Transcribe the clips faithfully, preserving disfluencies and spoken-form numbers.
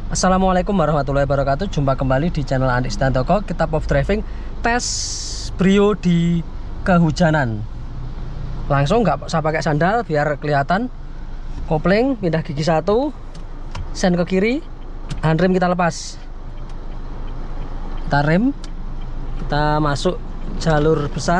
Assalamualaikum warahmatullahi wabarakatuh. Jumpa kembali di channel Andi Stantoko. Kita pop driving tes Brio di kehujanan. Langsung nggak usah pakai sandal biar kelihatan. Kopling pindah gigi satu, sen ke kiri, handrem kita lepas. Kita rem, kita masuk jalur besar.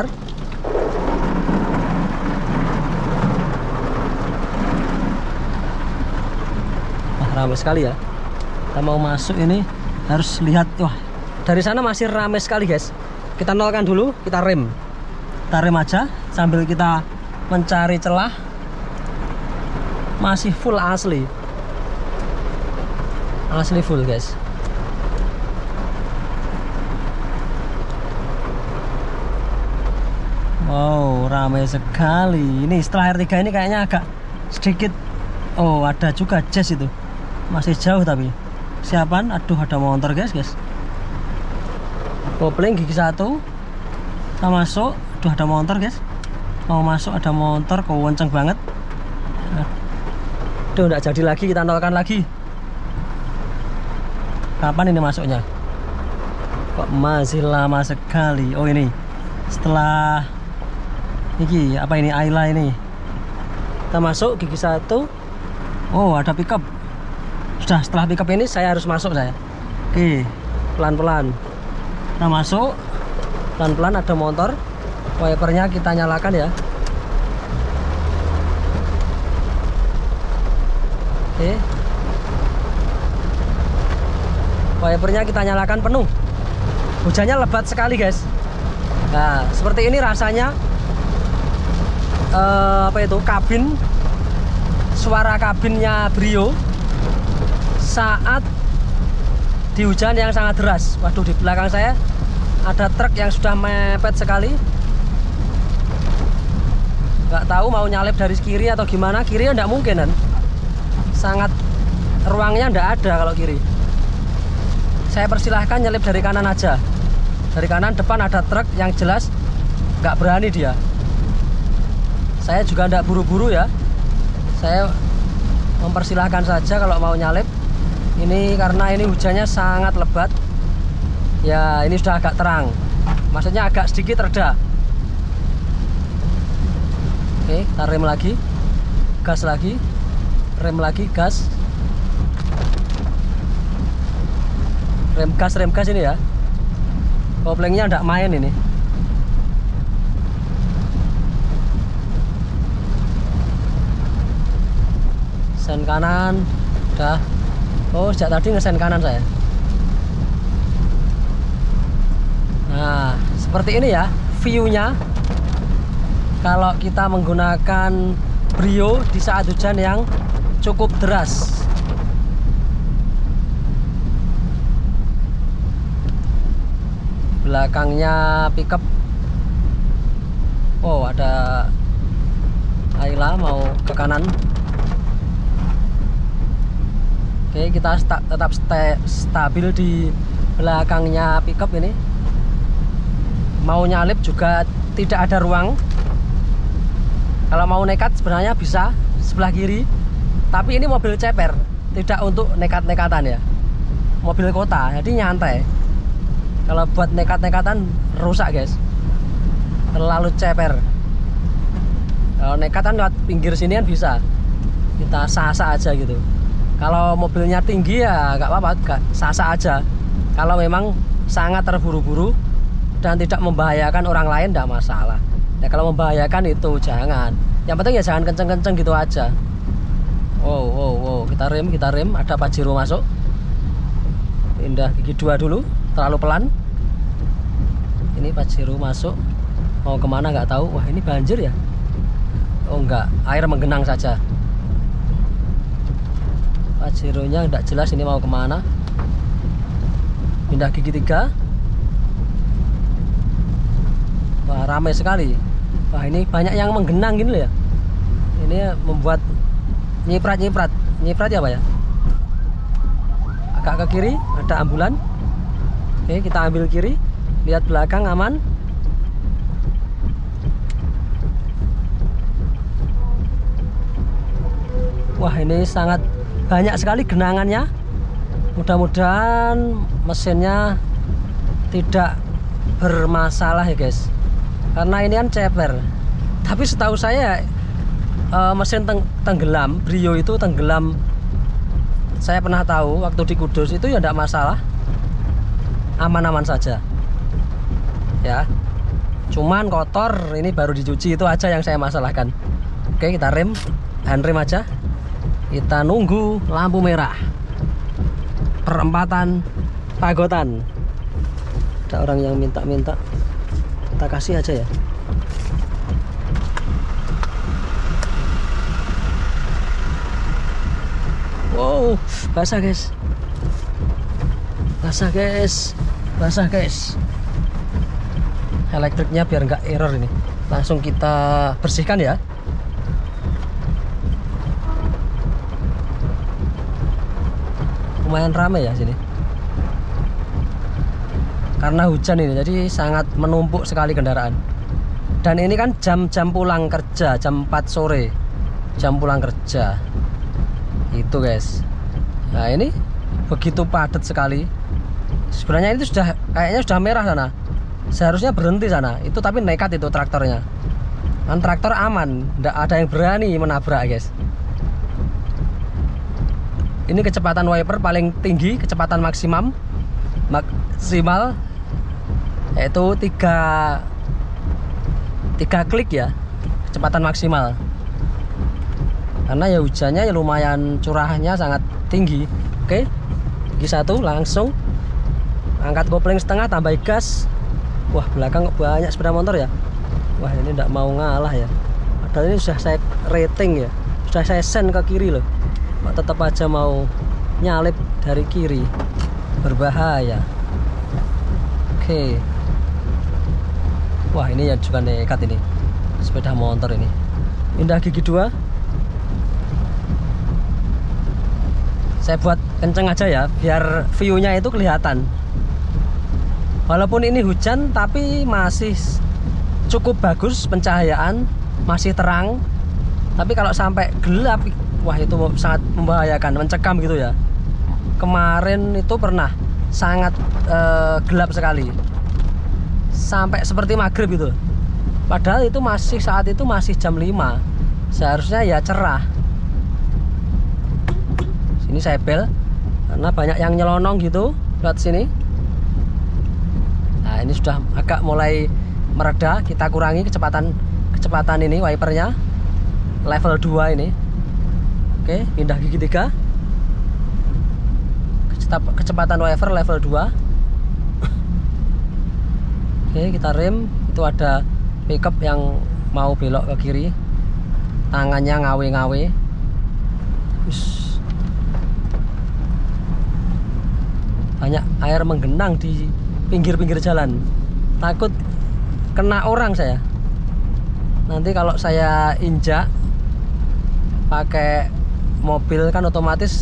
Wah, ramai sekali ya. Kita mau masuk ini harus lihat. Wah, dari sana masih ramai sekali guys. Kita nolkan dulu, kita rem. Kita rem aja sambil kita mencari celah. Masih full asli. Asli full guys. Wow, ramai sekali. Ini setelah R tiga ini kayaknya agak sedikit. Oh, ada juga jazz itu. Masih jauh tapi siapan. Aduh, ada motor guys guys. Kopling gigi satu. Kita masuk. Aduh, ada motor guys. Mau masuk ada motor, kok kenceng banget. Aduh, enggak jadi lagi, kita nolkan lagi. Kapan ini masuknya? Kok masih lama sekali. Oh, ini setelah ini apa ini Ayla ini. Kita masuk gigi satu. Oh, ada pickup. Sudah, setelah pickup ini saya harus masuk saya. Oke, pelan-pelan. Kita masuk. Pelan-pelan ada motor. Wipernya kita nyalakan ya. Oke. Wipernya kita nyalakan penuh. Hujannya lebat sekali guys. Nah, seperti ini rasanya eh, apa itu kabin, suara kabinnya Brio saat di hujan yang sangat deras. Waduh, di belakang saya ada truk yang sudah mepet sekali. Nggak tahu mau nyalip dari kiri atau gimana. Kiri enggak mungkin kan, sangat ruangnya enggak ada kalau kiri. Saya persilahkan nyalip dari kanan aja. Dari kanan depan ada truk yang jelas nggak berani dia. Saya juga enggak buru-buru ya. Saya mempersilahkan saja kalau mau nyalip. Ini karena ini hujannya sangat lebat. Ya, ini sudah agak terang. Maksudnya agak sedikit reda. Oke, kita rem lagi. Gas lagi. Rem lagi, gas. Rem gas, rem gas ini ya. Koplingnya enggak main ini. Sen kanan. Udah. Oh, sejak tadi ngesen kanan saya. Nah, seperti ini ya view-nya kalau kita menggunakan Brio di saat hujan yang cukup deras. Belakangnya pickup. Oh, ada Ayla mau ke kanan. Oke, kita sta tetap stay, stabil di belakangnya pickup ini. Mau nyalip juga tidak ada ruang. Kalau mau nekat sebenarnya bisa sebelah kiri. Tapi ini mobil ceper, tidak untuk nekat-nekatan ya. Mobil kota, jadi nyantai. Kalau buat nekat-nekatan rusak guys. Terlalu ceper. Kalau nekatan lewat pinggir sini kan bisa. Kita sasa aja gitu. Kalau mobilnya tinggi ya nggak apa-apa, nggak sasa aja. Kalau memang sangat terburu-buru dan tidak membahayakan orang lain, tidak masalah. Ya kalau membahayakan itu jangan. Yang penting ya jangan kenceng-kenceng gitu aja. Wow, wow, wow. Kita rem, kita rem. Ada Pajero masuk. Pindah gigi dua dulu. Terlalu pelan. Ini Pajero masuk. Mau kemana nggak tahu. Wah, ini banjir ya? Oh enggak, air menggenang saja. Pajero-nya enggak jelas ini mau kemana. Pindah gigi tiga. Wah, ramai sekali. Wah, ini banyak yang menggenang gini loh ya. Ini membuat nyiprat-nyiprat. Nyiprat ya Pak ya? Agak ke kiri ada ambulan. Oke, kita ambil kiri. Lihat belakang aman. Wah, ini sangat banyak sekali genangannya. mudah-mudahan mesinnya tidak bermasalah ya guys, karena ini kan ceper. Tapi setahu saya uh, mesin teng tenggelam, Brio itu tenggelam, saya pernah tahu waktu di Kudus itu ya tidak masalah, aman-aman saja ya. Cuman kotor, ini baru dicuci, itu aja yang saya masalahkan. Oke, kita rem, handrem aja. Kita nunggu lampu merah perempatan Pagotan. Ada orang yang minta-minta, kita kasih aja ya. Wow, basah guys, basah guys, basah guys. Elektriknya biar nggak error ini, langsung kita bersihkan ya. Lumayan ramai ya sini, karena hujan ini, jadi sangat menumpuk sekali kendaraan. Dan ini kan jam-jam pulang kerja, jam empat sore, jam pulang kerja itu guys. Nah ini begitu padat sekali. Sebenarnya itu sudah kayaknya sudah merah sana, seharusnya berhenti sana itu, tapi nekat itu traktornya. Kan traktor aman, tidak ada yang berani menabrak guys. Ini kecepatan wiper paling tinggi, kecepatan maksimum maksimal yaitu tiga tiga klik ya, kecepatan maksimal. Karena ya hujannya ya lumayan, curahnya sangat tinggi. Oke, gigi satu langsung angkat kopling setengah, tambah gas. Wah, belakang kok banyak sepeda motor ya. Wah, ini tidak mau ngalah ya. Padahal ini sudah saya rating ya, sudah saya send ke kiri loh, kok tetap aja mau nyalip dari kiri, berbahaya. Oke. Wah, ini ya juga nekat ini sepeda motor ini. Pindah gigi dua. Saya buat kenceng aja ya, biar view-nya itu kelihatan. Walaupun ini hujan, tapi masih cukup bagus pencahayaan, masih terang. Tapi kalau sampai gelap, wah itu sangat membahayakan, mencekam gitu ya. Kemarin itu pernah sangat uh, gelap sekali, sampai seperti maghrib gitu. Padahal itu masih, saat itu masih jam lima, seharusnya ya cerah. Sini saya bel, karena banyak yang nyelonong gitu lewat sini. Nah ini sudah agak mulai mereda, kita kurangi kecepatan kecepatan ini wipernya level dua ini. Oke, pindah gigi tiga. Kecepatan wiper level dua. Oke, kita rem. Itu ada pickup yang mau belok ke kiri, tangannya ngawe-ngawe. Banyak air menggenang di pinggir-pinggir jalan, takut kena orang saya. Nanti kalau saya injak pakai mobil kan otomatis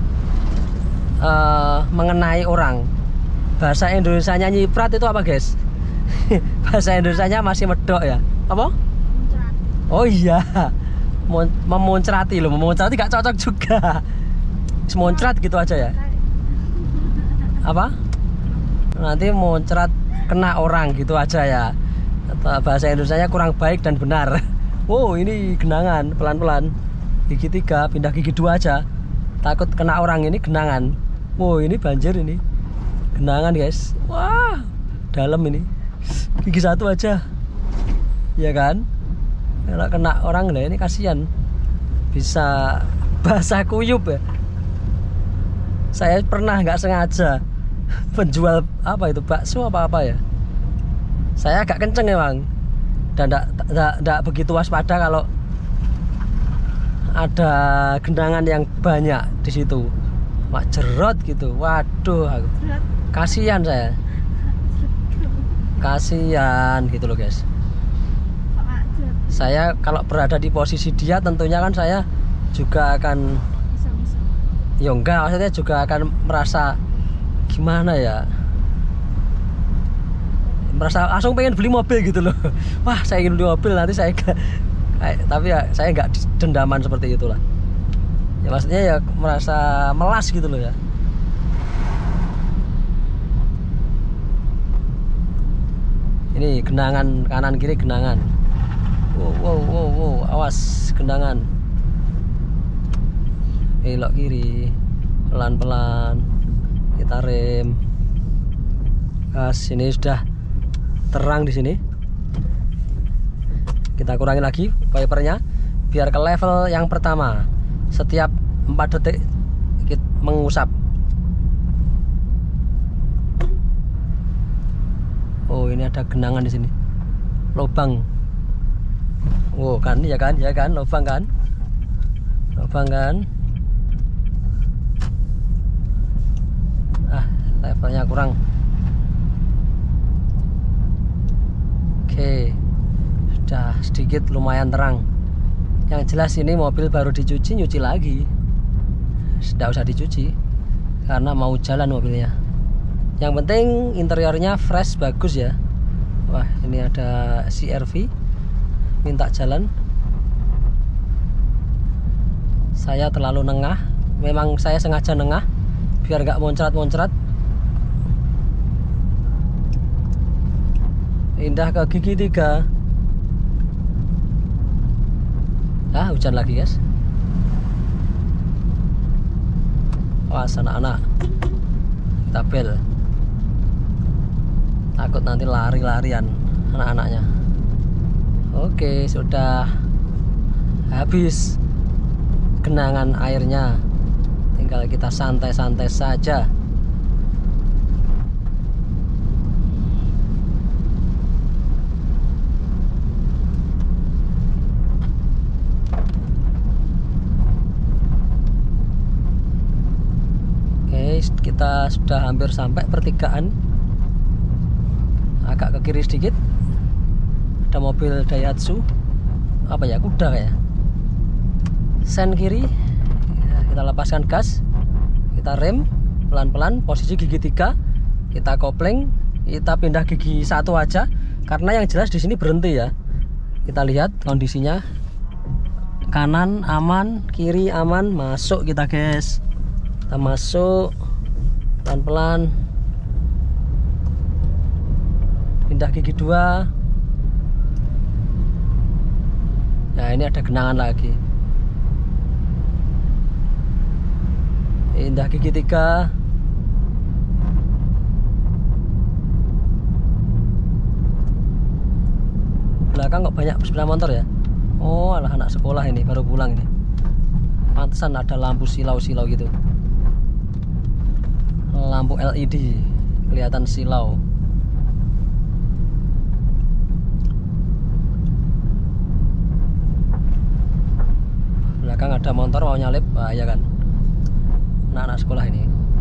uh, mengenai orang. Bahasa Indonesianya nyiprat itu apa guys? Bahasa Indonesianya masih medok ya. Apa? Muncrat. Oh iya, memuncrati loh, memuncrati gak cocok juga. Semuncrat gitu aja ya. Apa? Nanti muncrat kena orang gitu aja ya. Bahasa Indonesianya kurang baik dan benar. Wow, ini genangan, pelan-pelan. Gigi tiga, pindah gigi dua aja. Takut kena orang, ini genangan. Wow, ini banjir ini. Genangan guys. Wah, dalam ini. Gigi satu aja. Ya kan? Kalau kena orang lah ini kasihan. Bisa basah kuyup ya. Saya pernah nggak sengaja penjual apa itu bakso apa-apa ya, saya agak kenceng emang, dan tidak begitu waspada kalau ada genangan yang banyak di situ. Mak jerot gitu, waduh, kasihan saya, kasihan gitu loh guys. Saya kalau berada di posisi dia tentunya kan saya juga akan, ya enggak, maksudnya juga akan merasa gimana ya, merasa langsung pengen beli mobil gitu loh. Wah, saya ingin beli mobil, nanti saya gak, tapi ya saya nggak dendaman seperti itulah ya, maksudnya ya merasa melas gitu loh ya. Ini genangan kanan kiri genangan. Wow, wow, wow, wow. Awas genangan. Belok kiri, pelan-pelan. Kita rem. Gas, ini sudah terang di sini. Kita kurangi lagi wipernya biar ke level yang pertama. Setiap empat detik kita mengusap. Oh, ini ada genangan di sini. Lubang. Oh, kan, ya kan, ya kan, lubang kan. Lubang kan. Ah, levelnya kurang. Oke. Sudah sedikit lumayan terang. Yang jelas ini mobil baru dicuci, nyuci lagi. Tidak usah dicuci karena mau jalan mobilnya. Yang penting interiornya fresh, bagus ya. Wah, ini ada C R V minta jalan. Saya terlalu nengah. Memang saya sengaja nengah biar nggak moncrat-moncrat. Indah ke gigi tiga. Ah, hujan lagi guys. Wah, anak-anak tabel. Takut nanti lari-larian anak-anaknya. Oke, sudah habis genangan airnya. Tinggal kita santai-santai saja. Oke, kita sudah hampir sampai pertigaan. Agak ke kiri sedikit ada mobil Daihatsu, apa ya, kuda kayak. Sen kiri, kita lepaskan gas, kita rem pelan-pelan, posisi gigi tiga, kita kopling, kita pindah gigi satu aja karena yang jelas di sini berhenti ya. Kita lihat kondisinya, kanan aman, kiri aman, masuk kita guys. Kita masuk pelan-pelan. Pindah gigi dua. Nah, ini ada genangan lagi. Pindah gigi tiga. Belakang kok banyak sepeda motor ya. Oh, alah, anak sekolah ini baru pulang ini. Pantesan ada lampu silau-silau gitu. Lampu L E D kelihatan silau. Belakang ada motor mau nyalip, bahaya kan anak-anak sekolah ini.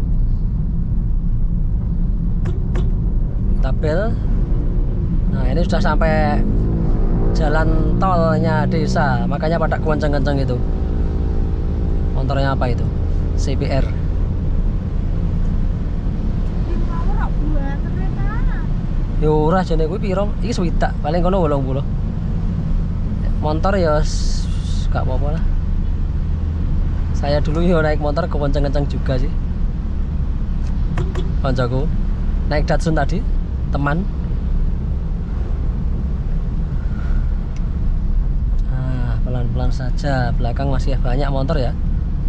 Tabel. Nah, ini sudah sampai jalan tolnya desa, makanya pada kenceng-kenceng itu. Motornya apa itu? C B R. Yo ora jane kuwi piro? Iki swidak, paling kono wolong puluh. Motor ya gak apa-apa lah. Saya dulu yo naik motor kenceng-kenceng juga sih. Koncoku naik Datsun tadi, teman. Nah, pelan-pelan saja, belakang masih banyak motor ya.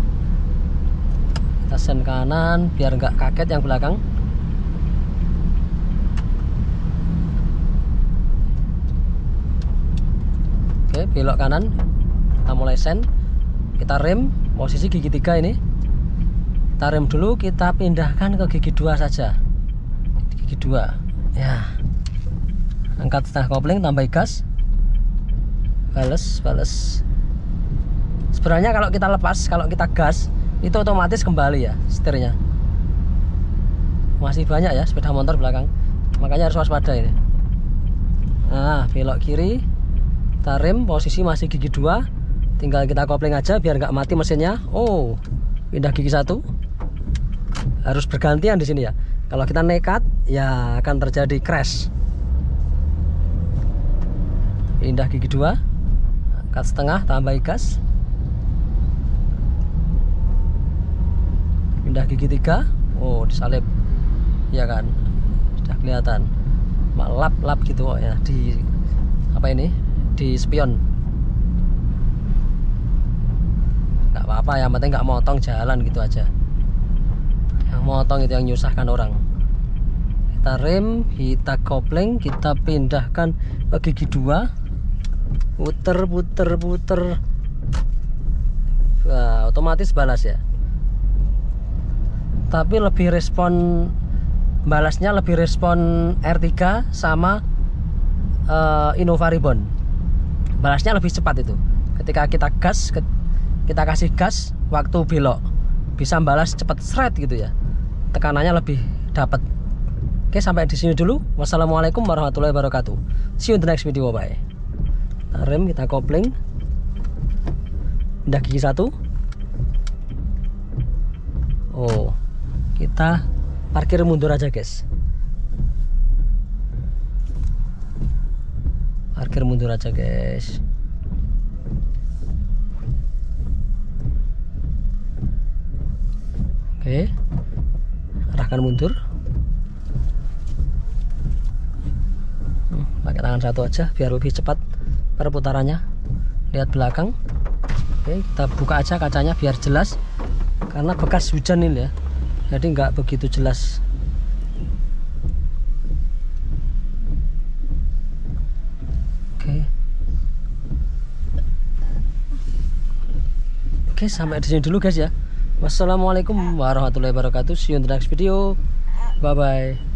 Kita sen kanan biar nggak kaget yang belakang. Oke, belok kanan. Kita mulai sen. Kita rem, posisi gigi tiga ini. Kita rem dulu, kita pindahkan ke gigi dua saja. Gigi dua. Ya. Angkat setengah kopling, tambah gas. Bales, bales. Sebenarnya kalau kita lepas, kalau kita gas, itu otomatis kembali ya setirnya. Masih banyak ya sepeda motor belakang. Makanya harus waspada ini. Nah, belok kiri. Kita rem, posisi masih gigi dua. Tinggal kita kopling aja biar nggak mati mesinnya. Oh, pindah gigi satu. Harus bergantian di sini ya. Kalau kita nekat, ya akan terjadi crash. Pindah gigi dua. Angkat setengah, tambah gas. Pindah gigi tiga. Oh, disalip. Ya kan, sudah kelihatan. lap-lap gitu kok ya di apa ini di spion. Nggak apa-apa, yang penting nggak motong jalan gitu aja. Yang motong itu yang nyusahkan orang. Kita rem, kita kopling, kita pindahkan ke gigi dua, puter puter puter. Nah, otomatis balas ya. Tapi lebih respon balasnya lebih respon R tiga sama uh, Innova Reborn. Balasnya lebih cepat itu. Ketika kita gas, kita kasih gas waktu belok, bisa balas cepat seret gitu ya. Tekanannya lebih dapat. Oke, sampai di sini dulu. Wassalamualaikum warahmatullahi wabarakatuh. See you in the next video, bye. Kita rem, kita kopling. Pindah gigi satu. Oh, kita parkir mundur aja, guys. Parkir mundur aja, guys. Oke, arahkan mundur. Hmm, pakai tangan satu aja biar lebih cepat perputarannya. Lihat belakang. Oke, kita buka aja kacanya biar jelas, karena bekas hujan ini ya, jadi nggak begitu jelas. Oke, oke sampai di sini dulu guys ya. Wassalamualaikum warahmatullahi wabarakatuh. See you in the next video. Bye bye.